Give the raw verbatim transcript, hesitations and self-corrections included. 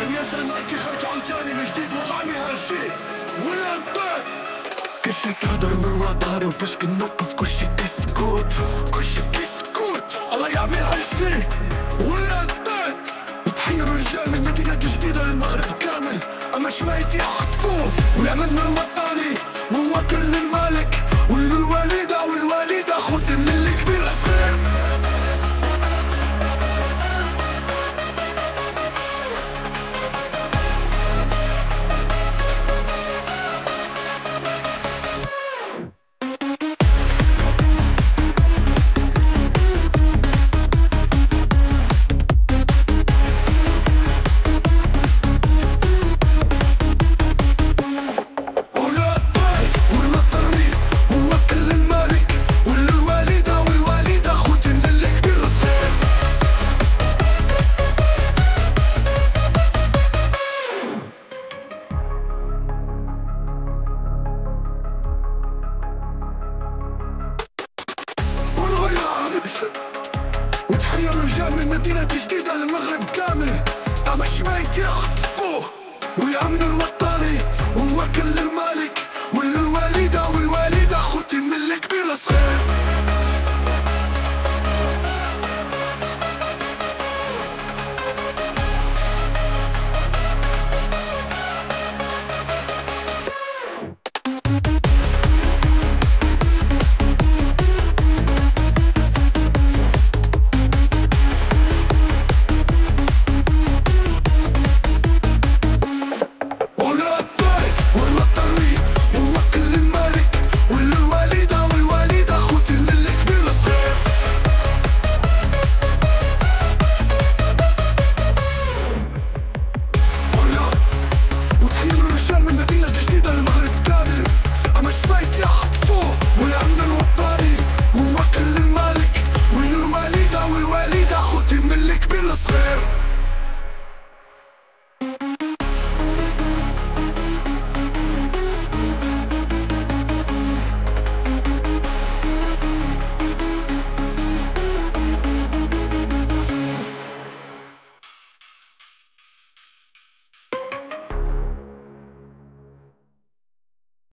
العالم يا زلمة كي خرج عن تاني من جديد ومعني هالشي ولا انطيت. كل شي تهدر من ورا ظهري وفاش كنوقف كل شي كيسكوت كل شي كيسكوت. الله يعمل هالشي ولا انطيت. بتحيروا رجال من مدينة جديدة للمغرب كامل، اما شوية يخطفوه ويعمل من الوطني وهو كل المالك والوالدة والوالدة خوت من الكبير الصغير. وتحير رجال من مدينة جديدة للمغرب كامل، اما شوية يخطفوه ويعملوا الوطن